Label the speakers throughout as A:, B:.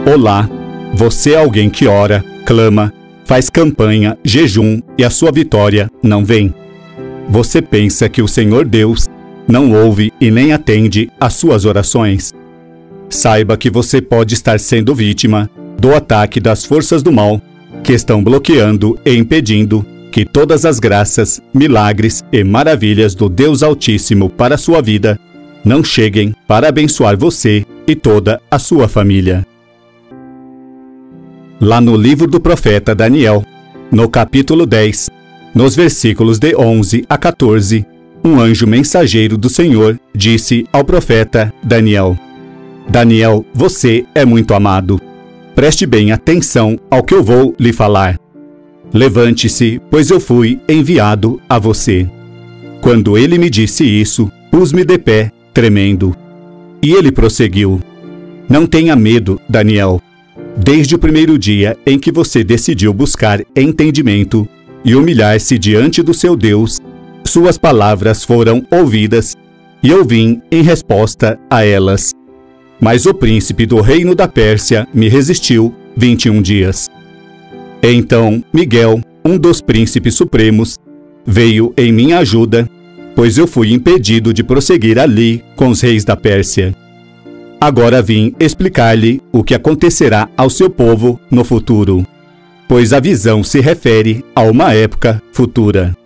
A: Olá, você é alguém que ora, clama, faz campanha, jejum e a sua vitória não vem. Você pensa que o Senhor Deus não ouve e nem atende às suas orações? Saiba que você pode estar sendo vítima do ataque das forças do mal que estão bloqueando e impedindo que todas as graças, milagres e maravilhas do Deus Altíssimo para a sua vida não cheguem para abençoar você e toda a sua família. Lá no livro do profeta Daniel, no capítulo 10, nos versículos de 11 a 14, um anjo mensageiro do Senhor disse ao profeta Daniel: Daniel, você é muito amado. Preste bem atenção ao que eu vou lhe falar. Levante-se, pois eu fui enviado a você. Quando ele me disse isso, pus-me de pé, tremendo. E ele prosseguiu: Não tenha medo, Daniel. Desde o primeiro dia em que você decidiu buscar entendimento e humilhar-se diante do seu Deus, suas palavras foram ouvidas, e eu vim em resposta a elas. Mas o príncipe do reino da Pérsia me resistiu 21 dias. Então Miguel, um dos príncipes supremos, veio em minha ajuda, pois eu fui impedido de prosseguir ali com os reis da Pérsia. Agora vim explicar-lhe o que acontecerá ao seu povo no futuro, pois a visão se refere a uma época futura.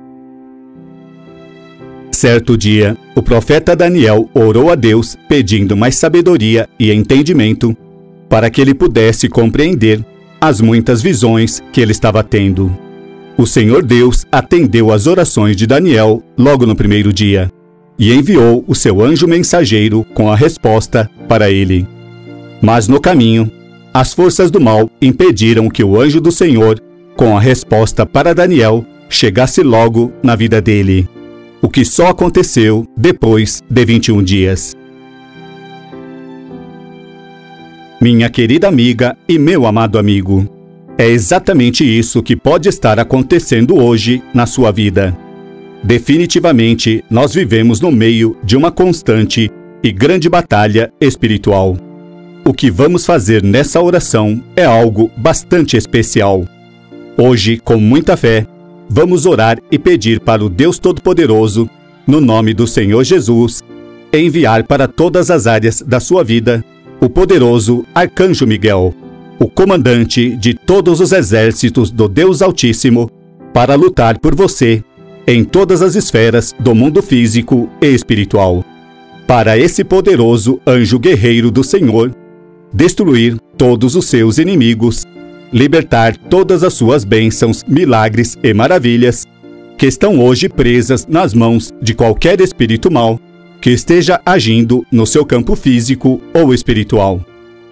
A: Certo dia, o profeta Daniel orou a Deus pedindo mais sabedoria e entendimento para que ele pudesse compreender as muitas visões que ele estava tendo. O Senhor Deus atendeu às orações de Daniel logo no primeiro dia e enviou o seu anjo mensageiro com a resposta para ele. Mas no caminho, as forças do mal impediram que o anjo do Senhor, com a resposta para Daniel, chegasse logo na vida dele, o que só aconteceu depois de 21 dias. Minha querida amiga e meu amado amigo, é exatamente isso que pode estar acontecendo hoje na sua vida. Definitivamente, nós vivemos no meio de uma constante e grande batalha espiritual. O que vamos fazer nessa oração é algo bastante especial. Hoje, com muita fé, vamos orar e pedir para o Deus Todo-Poderoso, no nome do Senhor Jesus, enviar para todas as áreas da sua vida o poderoso Arcanjo Miguel, o comandante de todos os exércitos do Deus Altíssimo, para lutar por você em todas as esferas do mundo físico e espiritual. Para esse poderoso anjo guerreiro do Senhor, destruir todos os seus inimigos, libertar todas as suas bênçãos, milagres e maravilhas que estão hoje presas nas mãos de qualquer espírito mau que esteja agindo no seu campo físico ou espiritual.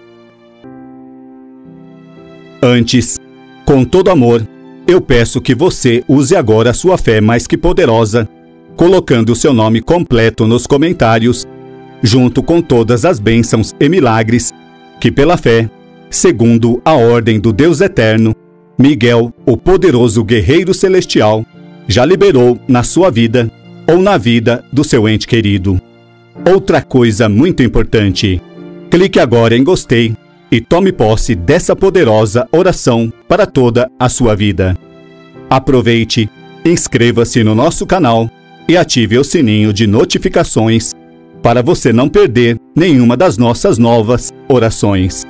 A: Antes, com todo amor, eu peço que você use agora a sua fé mais que poderosa, colocando o seu nome completo nos comentários, junto com todas as bênçãos e milagres que pela fé, segundo a ordem do Deus Eterno, Miguel, o poderoso guerreiro celestial, já liberou na sua vida ou na vida do seu ente querido. Outra coisa muito importante, clique agora em gostei e tome posse dessa poderosa oração para toda a sua vida. Aproveite, inscreva-se no nosso canal e ative o sininho de notificações para você não perder nenhuma das nossas novas orações.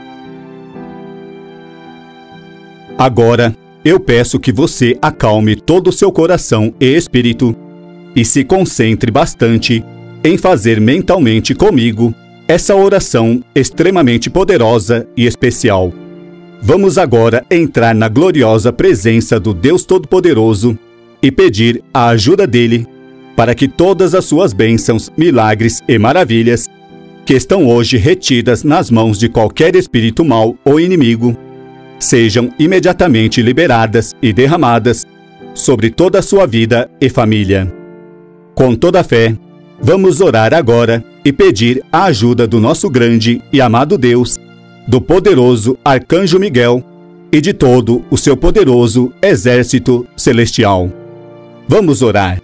A: Agora, eu peço que você acalme todo o seu coração e espírito e se concentre bastante em fazer mentalmente comigo essa oração extremamente poderosa e especial. Vamos agora entrar na gloriosa presença do Deus Todo-Poderoso e pedir a ajuda dele para que todas as suas bênçãos, milagres e maravilhas que estão hoje retidas nas mãos de qualquer espírito mau ou inimigo sejam imediatamente liberadas e derramadas sobre toda a sua vida e família. Com toda a fé, vamos orar agora e pedir a ajuda do nosso grande e amado Deus, do poderoso Arcanjo Miguel e de todo o seu poderoso exército celestial. Vamos orar.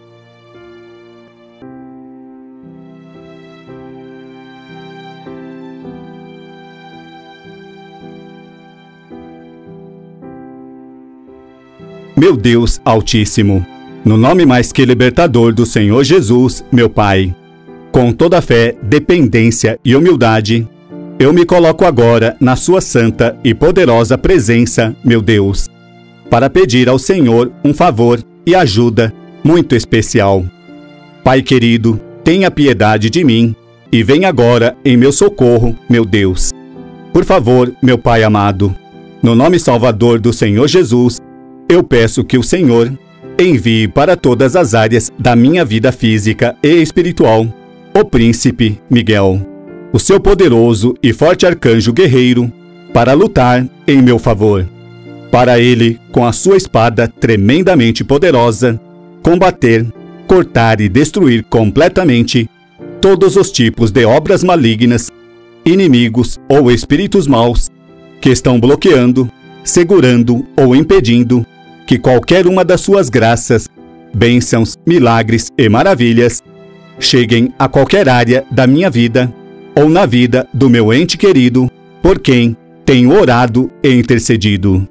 A: meu Deus Altíssimo, no nome mais que libertador do Senhor Jesus, meu Pai, com toda a fé, dependência e humildade, eu me coloco agora na sua santa e poderosa presença, meu Deus, para pedir ao Senhor um favor e ajuda muito especial. Pai querido, tenha piedade de mim e venha agora em meu socorro, meu Deus. Por favor, meu Pai amado, no nome salvador do Senhor Jesus, eu peço que o Senhor envie para todas as áreas da minha vida física e espiritual o príncipe Miguel, o seu poderoso e forte arcanjo guerreiro, para lutar em meu favor. Para ele, com a sua espada tremendamente poderosa, combater, cortar e destruir completamente todos os tipos de obras malignas, inimigos ou espíritos maus que estão bloqueando, segurando ou impedindo que qualquer uma das suas graças, bênçãos, milagres e maravilhas cheguem a qualquer área da minha vida ou na vida do meu ente querido, por quem tenho orado e intercedido.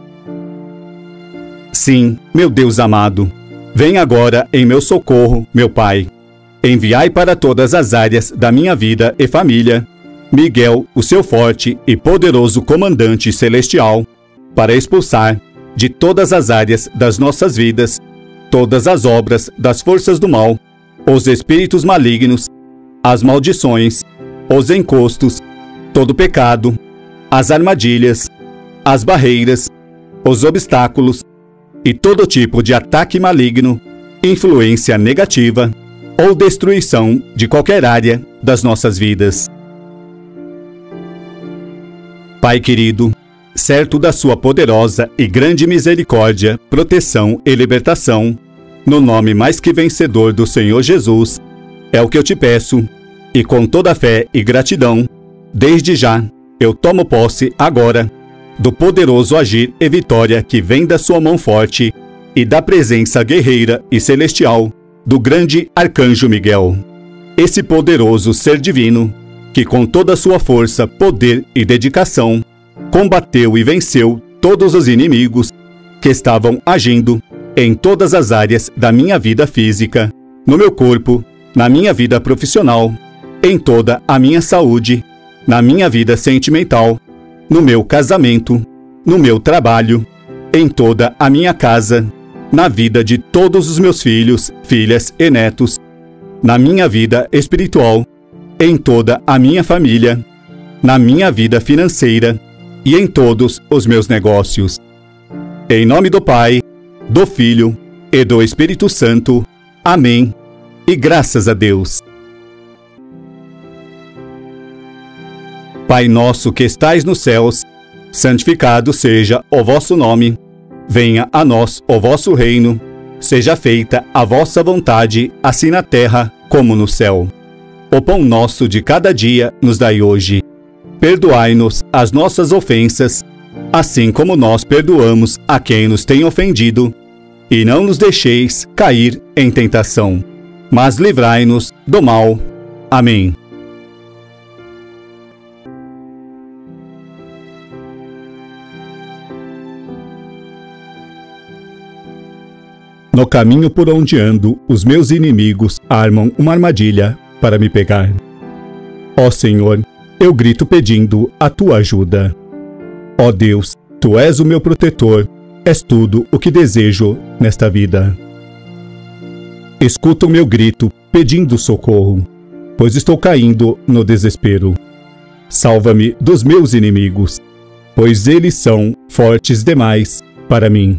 A: Sim, meu Deus amado, vem agora em meu socorro, meu Pai. Enviai para todas as áreas da minha vida e família Miguel, o seu forte e poderoso comandante celestial, para expulsar de todas as áreas das nossas vidas todas as obras das forças do mal, os espíritos malignos, as maldições, os encostos, todo pecado, as armadilhas, as barreiras, os obstáculos e todo tipo de ataque maligno, influência negativa ou destruição de qualquer área das nossas vidas. Pai querido, certo da sua poderosa e grande misericórdia, proteção e libertação, no nome mais que vencedor do Senhor Jesus, é o que eu te peço, e com toda fé e gratidão, desde já, eu tomo posse agora do poderoso agir e vitória que vem da sua mão forte e da presença guerreira e celestial do grande arcanjo Miguel. Esse poderoso ser divino, que com toda a sua força, poder e dedicação, combateu e venceu todos os inimigos que estavam agindo em todas as áreas da minha vida física, no meu corpo, na minha vida profissional, em toda a minha saúde, na minha vida sentimental, no meu casamento, no meu trabalho, em toda a minha casa, na vida de todos os meus filhos, filhas e netos, na minha vida espiritual, em toda a minha família, na minha vida financeira e em todos os meus negócios. Em nome do Pai, do Filho e do Espírito Santo. Amém. E graças a Deus. Pai nosso que estais nos céus, santificado seja o vosso nome. Venha a nós o vosso reino. Seja feita a vossa vontade, assim na terra como no céu. O pão nosso de cada dia nos dai hoje. Perdoai-nos as nossas ofensas, assim como nós perdoamos a quem nos tem ofendido. E não nos deixeis cair em tentação, mas livrai-nos do mal. Amém. No caminho por onde ando, os meus inimigos armam uma armadilha para me pegar. Ó Senhor, eu grito pedindo a tua ajuda. Ó Deus, tu és o meu protetor, és tudo o que desejo nesta vida. Escuta o meu grito pedindo socorro, pois estou caindo no desespero. Salva-me dos meus inimigos, pois eles são fortes demais para mim.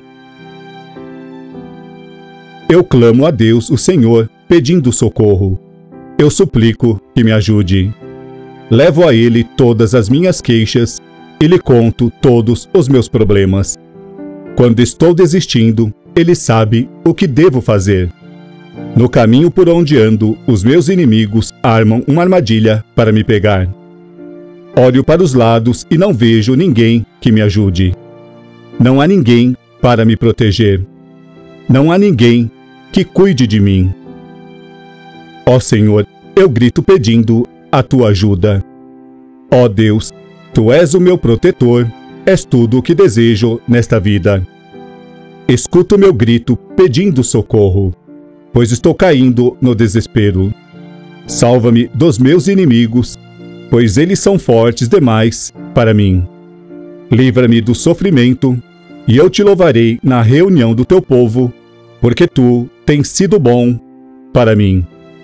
A: Eu clamo a Deus, o Senhor, pedindo socorro. Eu suplico que me ajude. Levo a Ele todas as minhas queixas e lhe conto todos os meus problemas. Quando estou desistindo, Ele sabe o que devo fazer. No caminho por onde ando, os meus inimigos armam uma armadilha para me pegar. Olho para os lados e não vejo ninguém que me ajude. Não há ninguém para me proteger. Não há ninguém que cuide de mim. Ó Senhor, eu grito pedindo a tua ajuda. Ó Deus, tu és o meu protetor, és tudo o que desejo nesta vida. Escuta o meu grito pedindo socorro, pois estou caindo no desespero. Salva-me dos meus inimigos, pois eles são fortes demais para mim. Livra-me do sofrimento, e eu te louvarei na reunião do teu povo, porque tu tens sido bom para mim.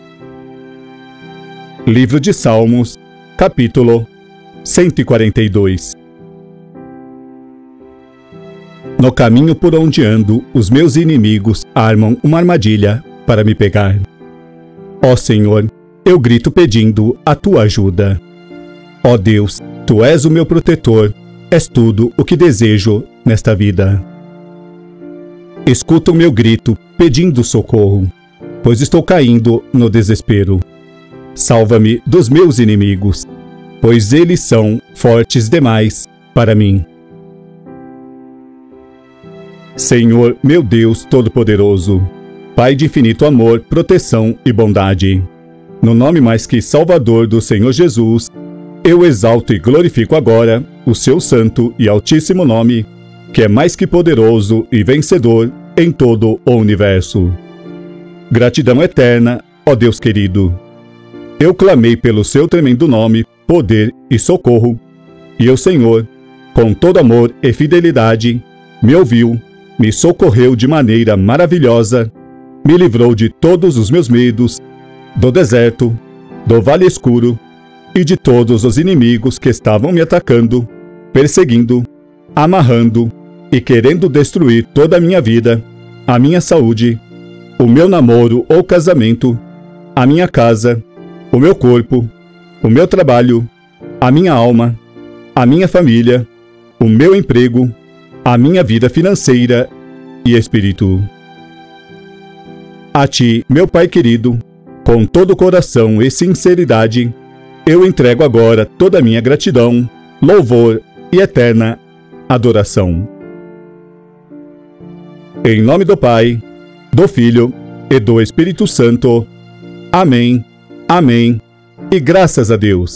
A: Livro de Salmos, capítulo 142. No caminho por onde ando, os meus inimigos armam uma armadilha para me pegar. Ó Senhor, eu grito pedindo a tua ajuda. Ó Deus, tu és o meu protetor, és tudo o que desejo nesta vida. Escuta o meu grito pedindo socorro, pois estou caindo no desespero. Salva-me dos meus inimigos, pois eles são fortes demais para mim. Senhor, meu Deus Todo-Poderoso, Pai de infinito amor, proteção e bondade, no nome mais que Salvador do Senhor Jesus, eu exalto e glorifico agora o seu santo e altíssimo nome, que é mais que poderoso e vencedor em todo o universo. Gratidão eterna, ó Deus querido. Eu clamei pelo seu tremendo nome, poder e socorro, e o Senhor, com todo amor e fidelidade, me ouviu, me socorreu de maneira maravilhosa, me livrou de todos os meus medos, do deserto, do vale escuro e de todos os inimigos que estavam me atacando, perseguindo, amarrando e querendo destruir toda a minha vida, a minha saúde, o meu namoro ou casamento, a minha casa, o meu corpo, o meu trabalho, a minha alma, a minha família, o meu emprego, a minha vida financeira e espírito. A ti, meu Pai querido, com todo o coração e sinceridade, eu entrego agora toda a minha gratidão, louvor e eterna adoração. Em nome do Pai, do Filho e do Espírito Santo. Amém, amém e graças a Deus.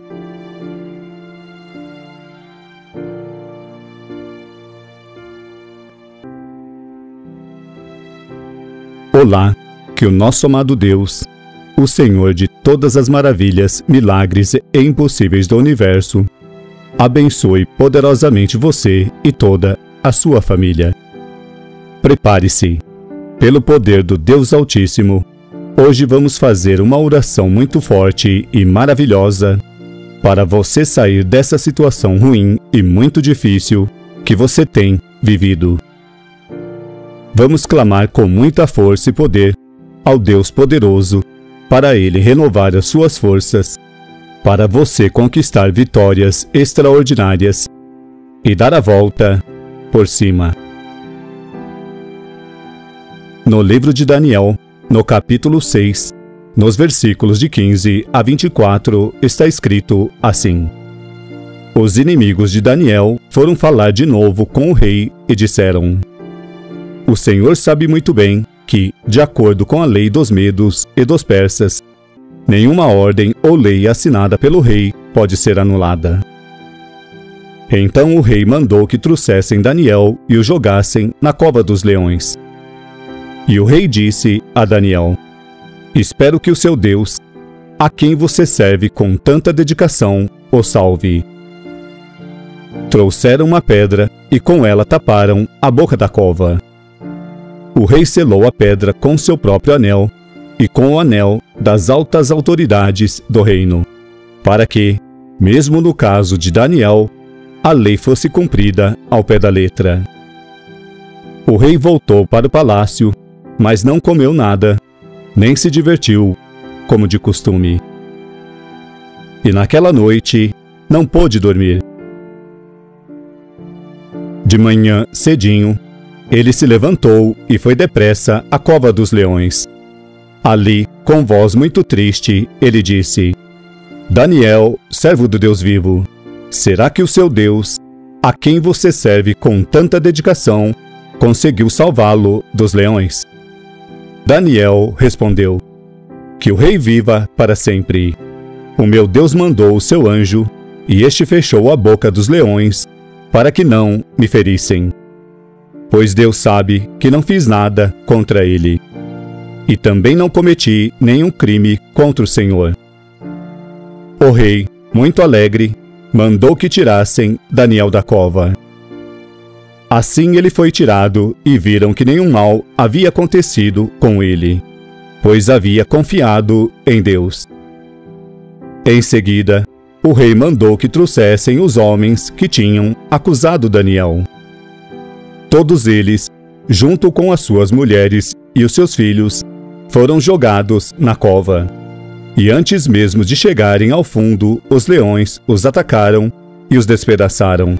A: Olá, que o nosso amado Deus, o Senhor de todas as maravilhas, milagres e impossíveis do universo, abençoe poderosamente você e toda a sua família. Prepare-se. Pelo poder do Deus Altíssimo, hoje vamos fazer uma oração muito forte e maravilhosa para você sair dessa situação ruim e muito difícil que você tem vivido. Vamos clamar com muita força e poder ao Deus poderoso para Ele renovar as suas forças, para você conquistar vitórias extraordinárias e dar a volta por cima. No livro de Daniel, no capítulo 6, nos versículos de 15 a 24, está escrito assim: Os inimigos de Daniel foram falar de novo com o rei e disseram: O Senhor sabe muito bem que, de acordo com a lei dos medos e dos persas, nenhuma ordem ou lei assinada pelo rei pode ser anulada. Então o rei mandou que trouxessem Daniel e o jogassem na cova dos leões. E o rei disse a Daniel: Espero que o seu Deus, a quem você serve com tanta dedicação, o salve. Trouxeram uma pedra e com ela taparam a boca da cova. O rei selou a pedra com seu próprio anel e com o anel das altas autoridades do reino, para que, mesmo no caso de Daniel, a lei fosse cumprida ao pé da letra. O rei voltou para o palácio, mas não comeu nada, nem se divertiu, como de costume. E naquela noite não pôde dormir. De manhã, cedinho, ele se levantou e foi depressa à cova dos leões. Ali, com voz muito triste, ele disse: Daniel, servo do Deus vivo, será que o seu Deus, a quem você serve com tanta dedicação, conseguiu salvá-lo dos leões? Daniel respondeu: Que o rei viva para sempre. O meu Deus mandou o seu anjo, e este fechou a boca dos leões, para que não me ferissem. pois Deus sabe que não fiz nada contra ele. E também não cometi nenhum crime contra o Senhor. O rei, muito alegre, mandou que tirassem Daniel da cova. Assim ele foi tirado e viram que nenhum mal havia acontecido com ele, pois havia confiado em Deus. Em seguida, o rei mandou que trouxessem os homens que tinham acusado Daniel. Todos eles, junto com as suas mulheres e os seus filhos, foram jogados na cova. E antes mesmo de chegarem ao fundo, os leões os atacaram e os despedaçaram.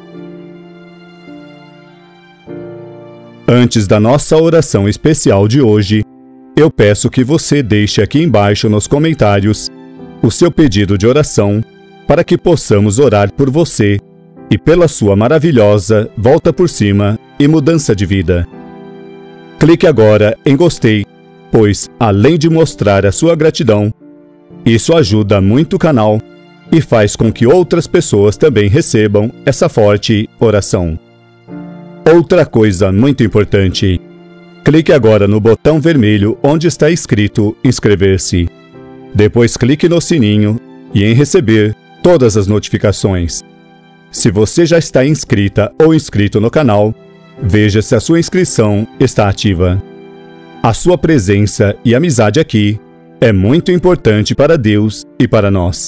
A: Antes da nossa oração especial de hoje, eu peço que você deixe aqui embaixo nos comentários o seu pedido de oração para que possamos orar por você e pela sua maravilhosa volta por cima e mudança de vida. Clique agora em gostei, pois, além de mostrar a sua gratidão, isso ajuda muito o canal e faz com que outras pessoas também recebam essa forte oração. Outra coisa muito importante, clique agora no botão vermelho onde está escrito inscrever-se. Depois clique no sininho e em receber todas as notificações. Se você já está inscrita ou inscrito no canal, veja se a sua inscrição está ativa. A sua presença e amizade aqui é muito importante para Deus e para nós.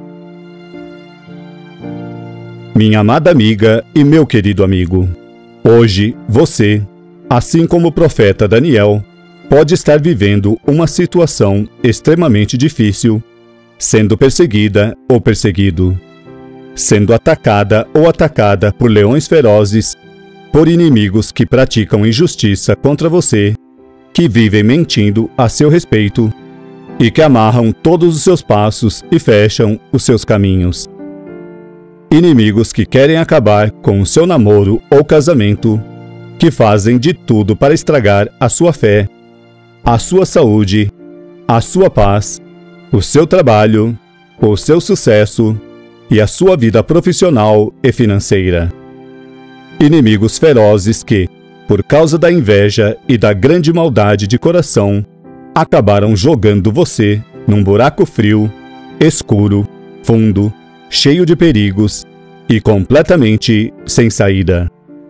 A: Minha amada amiga e meu querido amigo, hoje você, assim como o profeta Daniel, pode estar vivendo uma situação extremamente difícil, sendo perseguida ou perseguido, sendo atacada ou atacada por leões ferozes, por inimigos que praticam injustiça contra você, que vivem mentindo a seu respeito e que amarram todos os seus passos e fecham os seus caminhos. Inimigos que querem acabar com o seu namoro ou casamento, que fazem de tudo para estragar a sua fé, a sua saúde, a sua paz, o seu trabalho, o seu sucesso e a sua vida profissional e financeira. Inimigos ferozes que, por causa da inveja e da grande maldade de coração, acabaram jogando você num buraco frio, escuro, fundo, cheio de perigos e completamente sem saída.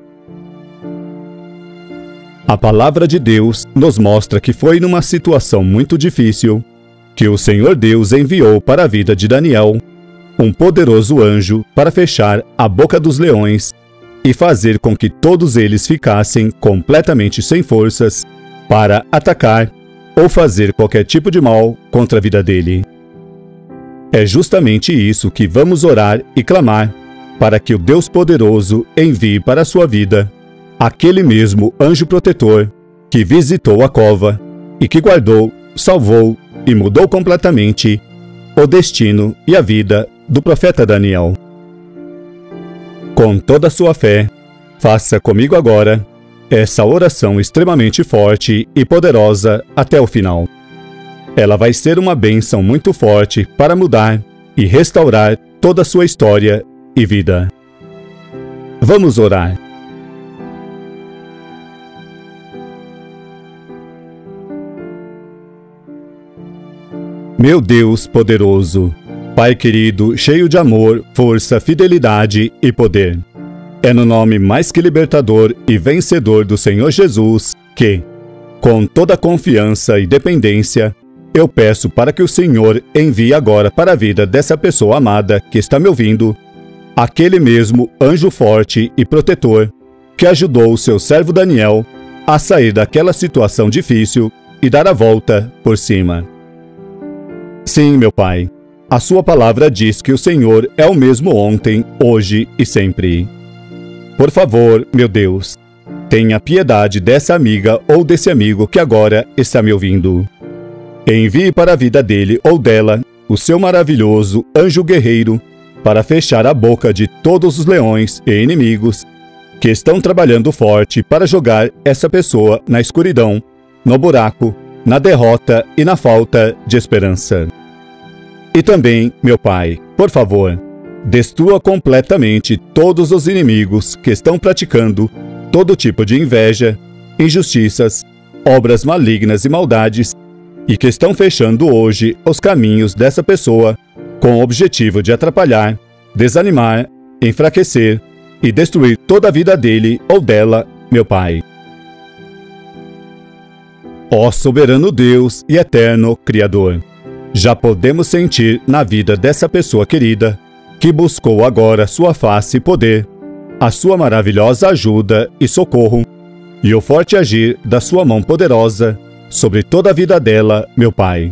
A: A palavra de Deus nos mostra que foi numa situação muito difícil que o Senhor Deus enviou para a vida de Daniel um poderoso anjo para fechar a boca dos leões e fazer com que todos eles ficassem completamente sem forças para atacar ou fazer qualquer tipo de mal contra a vida dele. É justamente isso que vamos orar e clamar, para que o Deus poderoso envie para a sua vida aquele mesmo anjo protetor que visitou a cova e que guardou, salvou e mudou completamente o destino e a vida do profeta Daniel. Com toda a sua fé, faça comigo agora essa oração extremamente forte e poderosa até o final. Ela vai ser uma bênção muito forte para mudar e restaurar toda a sua história e vida. Vamos orar. Meu Deus poderoso, Pai querido, cheio de amor, força, fidelidade e poder. É no nome mais que libertador e vencedor do Senhor Jesus que, com toda confiança e dependência, eu peço para que o Senhor envie agora para a vida dessa pessoa amada que está me ouvindo, aquele mesmo anjo forte e protetor que ajudou o seu servo Daniel a sair daquela situação difícil e dar a volta por cima. Sim, meu Pai, a sua palavra diz que o Senhor é o mesmo ontem, hoje e sempre. Por favor, meu Deus, tenha piedade dessa amiga ou desse amigo que agora está me ouvindo. Envie para a vida dele ou dela o seu maravilhoso anjo guerreiro para fechar a boca de todos os leões e inimigos que estão trabalhando forte para jogar essa pessoa na escuridão, no buraco, na derrota e na falta de esperança. E também, meu Pai, por favor, destrua completamente todos os inimigos que estão praticando todo tipo de inveja, injustiças, obras malignas e maldades, e que estão fechando hoje os caminhos dessa pessoa com o objetivo de atrapalhar, desanimar, enfraquecer e destruir toda a vida dele ou dela, meu Pai. Ó soberano Deus e eterno Criador, já podemos sentir na vida dessa pessoa querida, que buscou agora sua face e poder, a sua maravilhosa ajuda e socorro, e o forte agir da sua mão poderosa sobre toda a vida dela, meu Pai.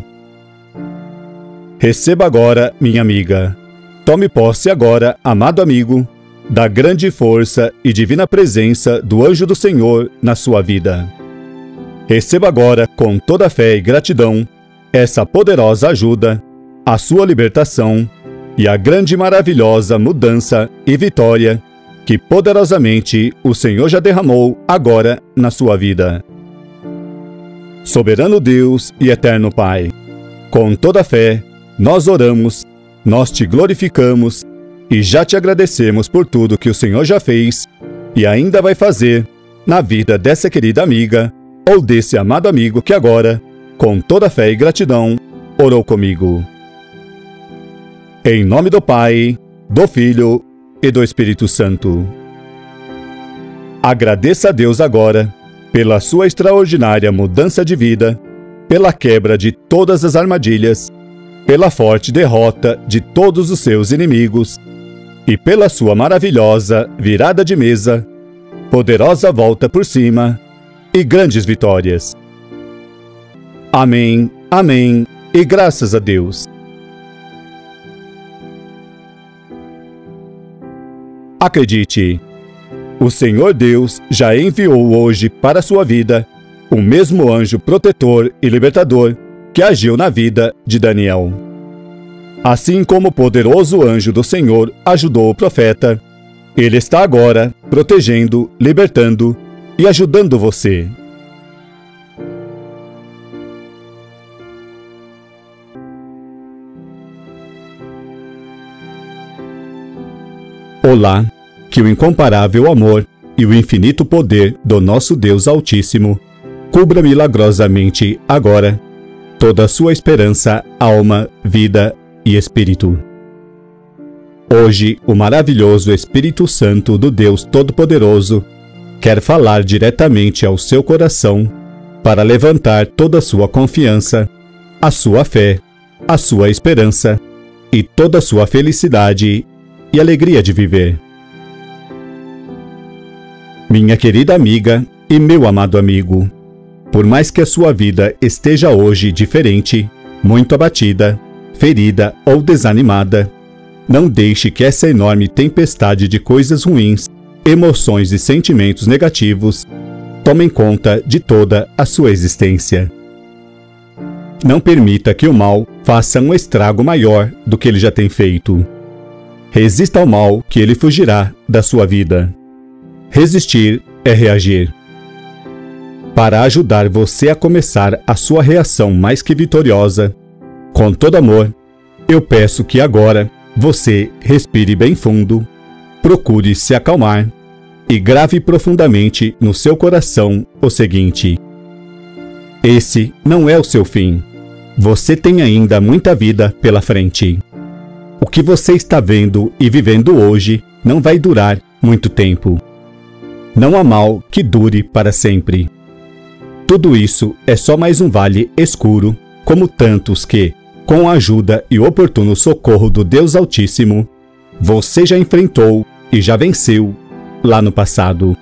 A: Receba agora, minha amiga. Tome posse agora, amado amigo, da grande força e divina presença do anjo do Senhor na sua vida. Receba agora, com toda a fé e gratidão, essa poderosa ajuda, a sua libertação e a grande e maravilhosa mudança e vitória que poderosamente o Senhor já derramou agora na sua vida. Soberano Deus e eterno Pai, com toda a fé, nós oramos, nós te glorificamos e já te agradecemos por tudo que o Senhor já fez e ainda vai fazer na vida dessa querida amiga ou desse amado amigo que agora, com toda a fé e gratidão, orou comigo. Em nome do Pai, do Filho e do Espírito Santo. Agradeça a Deus agora pela sua extraordinária mudança de vida, pela quebra de todas as armadilhas, pela forte derrota de todos os seus inimigos e pela sua maravilhosa virada de mesa, poderosa volta por cima e grandes vitórias. Amém, amém e graças a Deus. Acredite, o Senhor Deus já enviou hoje para a sua vida o mesmo anjo protetor e libertador que agiu na vida de Daniel. Assim como o poderoso anjo do Senhor ajudou o profeta, ele está agora protegendo, libertando e ajudando você. Olá, que o incomparável amor e o infinito poder do nosso Deus Altíssimo cubra milagrosamente agora toda a sua esperança, alma, vida e espírito. Hoje, o maravilhoso Espírito Santo do Deus Todo-Poderoso quer falar diretamente ao seu coração para levantar toda a sua confiança, a sua fé, a sua esperança e toda a sua felicidade e alegria de viver. Minha querida amiga e meu amado amigo, por mais que a sua vida esteja hoje diferente, muito abatida, ferida ou desanimada, não deixe que essa enorme tempestade de coisas ruins, emoções e sentimentos negativos tomem conta de toda a sua existência. Não permita que o mal faça um estrago maior do que ele já tem feito. Resista ao mal, que ele fugirá da sua vida. Resistir é reagir. Para ajudar você a começar a sua reação mais que vitoriosa, com todo amor, eu peço que agora você respire bem fundo, procure se acalmar e grave profundamente no seu coração o seguinte: esse não é o seu fim. Você tem ainda muita vida pela frente. O que você está vendo e vivendo hoje não vai durar muito tempo. Não há mal que dure para sempre. Tudo isso é só mais um vale escuro, como tantos que, com a ajuda e o oportuno socorro do Deus Altíssimo, você já enfrentou e já venceu lá no passado.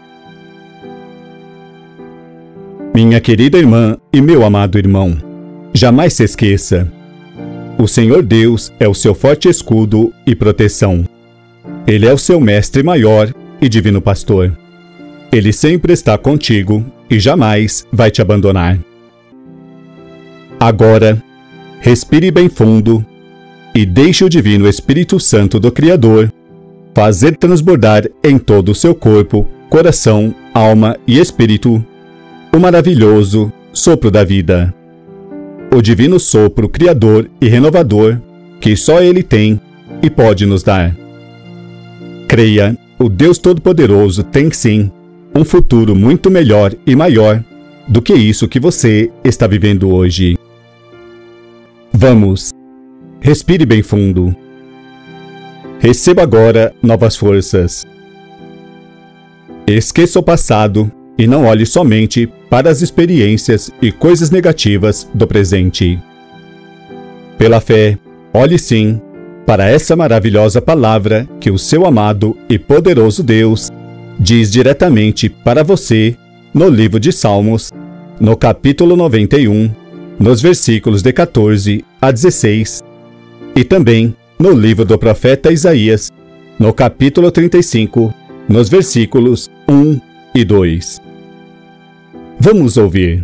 A: Minha querida irmã e meu amado irmão, jamais se esqueça: o Senhor Deus é o seu forte escudo e proteção. Ele é o seu mestre maior e divino pastor. Ele sempre está contigo e jamais vai te abandonar. Agora, respire bem fundo e deixe o divino Espírito Santo do Criador fazer transbordar em todo o seu corpo, coração, alma e espírito o maravilhoso sopro da vida. O divino sopro criador e renovador que só Ele tem e pode nos dar. Creia, o Deus Todo-Poderoso tem sim um futuro muito melhor e maior do que isso que você está vivendo hoje. Vamos, respire bem fundo. Receba agora novas forças. Esqueça o passado e não olhe somente para as experiências e coisas negativas do presente. Pela fé, olhe sim para essa maravilhosa palavra que o seu amado e poderoso Deus diz diretamente para você no livro de Salmos, no capítulo 91, nos versículos de 14 a 16, e também no livro do profeta Isaías, no capítulo 35, nos versículos 1 e 2. Vamos ouvir.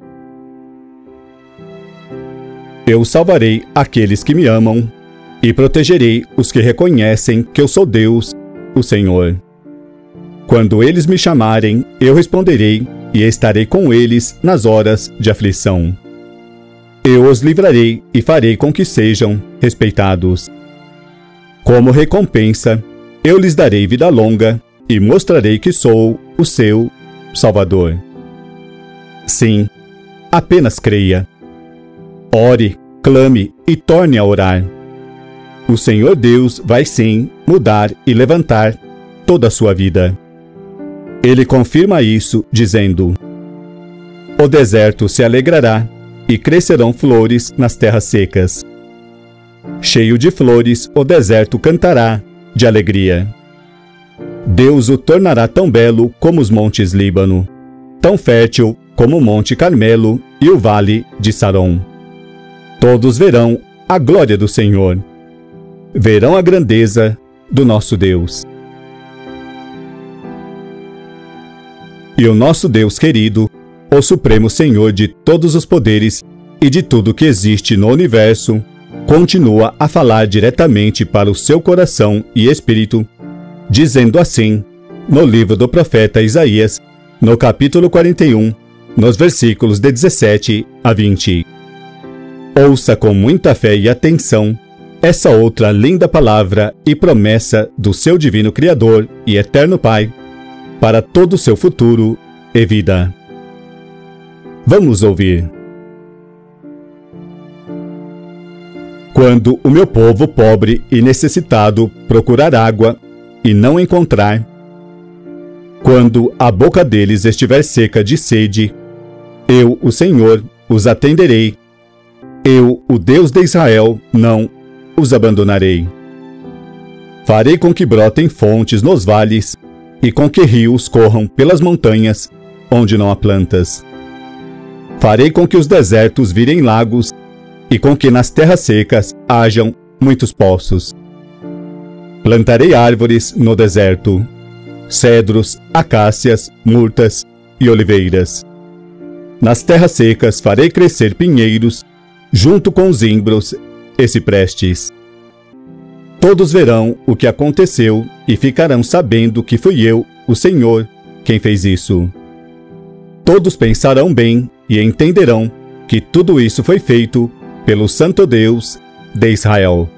A: Eu salvarei aqueles que me amam e protegerei os que reconhecem que eu sou Deus, o Senhor. Quando eles me chamarem, eu responderei e estarei com eles nas horas de aflição. Eu os livrarei e farei com que sejam respeitados. Como recompensa, eu lhes darei vida longa e mostrarei que sou o seu Salvador. Sim, apenas creia. Ore, clame e torne a orar. O Senhor Deus vai sim mudar e levantar toda a sua vida. Ele confirma isso dizendo: o deserto se alegrará e crescerão flores nas terras secas. Cheio de flores, o deserto cantará de alegria. Deus o tornará tão belo como os montes Líbano, tão fértil como o monte Carmelo e o vale de Saron. Todos verão a glória do Senhor. Verão a grandeza do nosso Deus. E o nosso Deus querido, o Supremo Senhor de todos os poderes e de tudo que existe no universo, continua a falar diretamente para o seu coração e espírito, dizendo assim, no livro do profeta Isaías, no capítulo 41, nos versículos de 17 a 20. Ouça com muita fé e atenção essa outra linda palavra e promessa do seu divino Criador e eterno Pai, para todo o seu futuro e vida. Vamos ouvir. Quando o meu povo pobre e necessitado procurar água e não encontrar, quando a boca deles estiver seca de sede, eu, o Senhor, os atenderei. Eu, o Deus de Israel, não os abandonarei. Farei com que brotem fontes nos vales e com que rios corram pelas montanhas onde não há plantas. Farei com que os desertos virem lagos e com que nas terras secas hajam muitos poços. Plantarei árvores no deserto, cedros, acácias, murtas e oliveiras. Nas terras secas farei crescer pinheiros, junto com zimbros e ciprestes. Todos verão o que aconteceu e ficarão sabendo que fui eu, o Senhor, quem fez isso. Todos pensarão bem e entenderão que tudo isso foi feito pelo Santo Deus de Israel.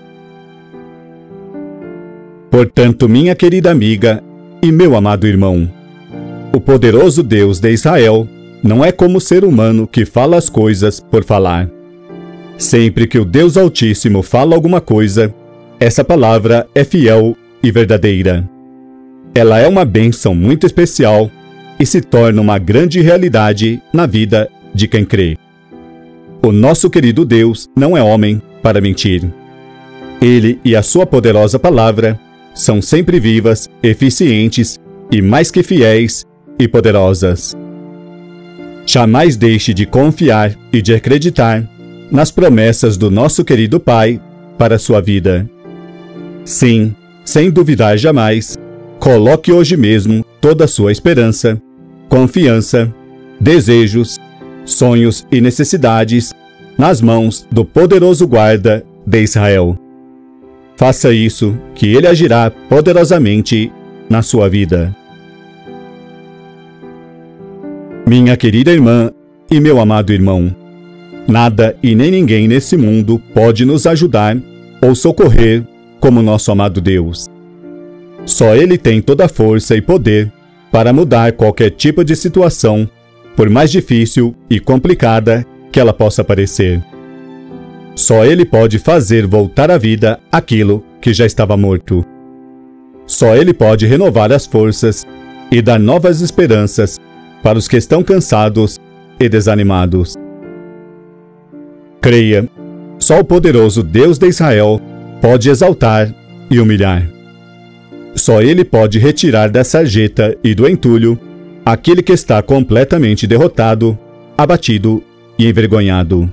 A: Portanto, minha querida amiga e meu amado irmão, o poderoso Deus de Israel não é como o ser humano que fala as coisas por falar. Sempre que o Deus Altíssimo fala alguma coisa, essa palavra é fiel e verdadeira. Ela é uma bênção muito especial e se torna uma grande realidade na vida de quem crê. O nosso querido Deus não é homem para mentir. Ele e a sua poderosa palavra são sempre vivas, eficientes e mais que fiéis e poderosas. Jamais deixe de confiar e de acreditar nas promessas do nosso querido Pai para a sua vida. Sim, sem duvidar jamais, coloque hoje mesmo toda a sua esperança, confiança, desejos, sonhos e necessidades nas mãos do poderoso guarda de Israel. Faça isso, que ele agirá poderosamente na sua vida. Minha querida irmã e meu amado irmão, nada e nem ninguém nesse mundo pode nos ajudar ou socorrer como nosso amado Deus. Só Ele tem toda a força e poder para mudar qualquer tipo de situação, por mais difícil e complicada que ela possa parecer. Só Ele pode fazer voltar à vida aquilo que já estava morto. Só Ele pode renovar as forças e dar novas esperanças para os que estão cansados e desanimados. Creia, só o poderoso Deus de Israel pode exaltar e humilhar. Só Ele pode retirar da sarjeta e do entulho aquele que está completamente derrotado, abatido e envergonhado.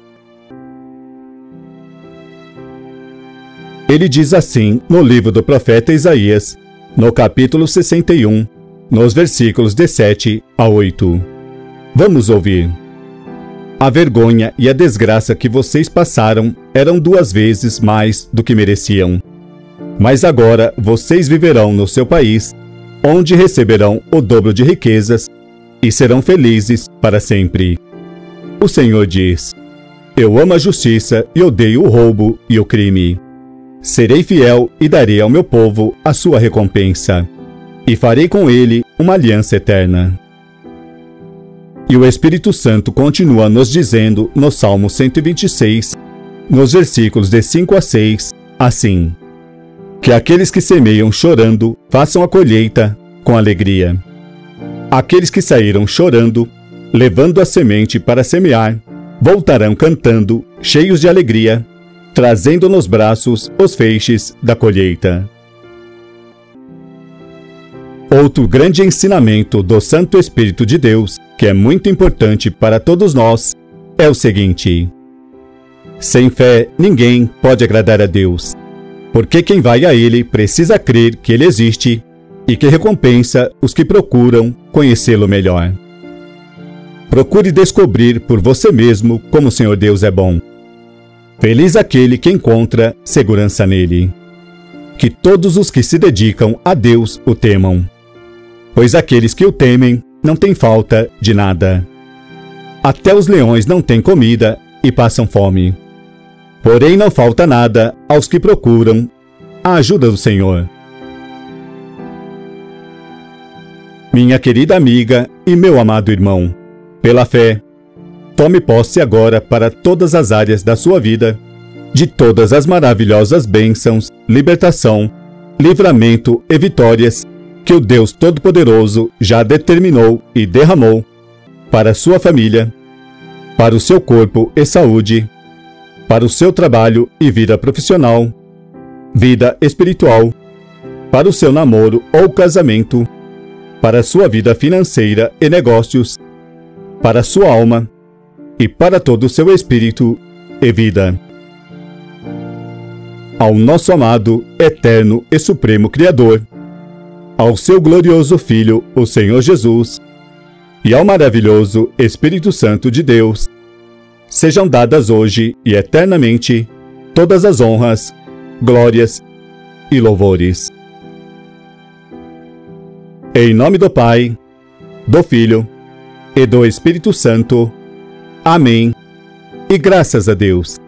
A: Ele diz assim no livro do profeta Isaías, no capítulo 61, nos versículos de 7 a 8. Vamos ouvir. A vergonha e a desgraça que vocês passaram eram 2 vezes mais do que mereciam. Mas agora vocês viverão no seu país, onde receberão o dobro de riquezas e serão felizes para sempre. O Senhor diz: Eu amo a justiça e odeio o roubo e o crime. Serei fiel e darei ao meu povo a sua recompensa, e farei com ele uma aliança eterna. E o Espírito Santo continua nos dizendo no Salmo 126, nos versículos de 5 a 6, assim: Que aqueles que semeiam chorando façam a colheita com alegria. Aqueles que saíram chorando, levando a semente para semear, voltarão cantando, cheios de alegria, trazendo nos braços os feixes da colheita. Outro grande ensinamento do Santo Espírito de Deus, que é muito importante para todos nós, é o seguinte: sem fé ninguém pode agradar a Deus, porque quem vai a Ele precisa crer que Ele existe e que recompensa os que procuram conhecê-lo melhor. Procure descobrir por você mesmo como o Senhor Deus é bom. Feliz aquele que encontra segurança nele. Que todos os que se dedicam a Deus o temam, pois aqueles que o temem não têm falta de nada. Até os leões não têm comida e passam fome. Porém não falta nada aos que procuram a ajuda do Senhor. Minha querida amiga e meu amado irmão, pela fé, tome posse agora para todas as áreas da sua vida, de todas as maravilhosas bênçãos, libertação, livramento e vitórias que o Deus Todo-Poderoso já determinou e derramou para a sua família, para o seu corpo e saúde, para o seu trabalho e vida profissional, vida espiritual, para o seu namoro ou casamento, para a sua vida financeira e negócios, para a sua alma e para todo o seu espírito e vida. Ao nosso amado, eterno e supremo Criador, ao seu glorioso Filho, o Senhor Jesus, e ao maravilhoso Espírito Santo de Deus, sejam dadas hoje e eternamente todas as honras, glórias e louvores. Em nome do Pai, do Filho e do Espírito Santo. Amém. E graças a Deus.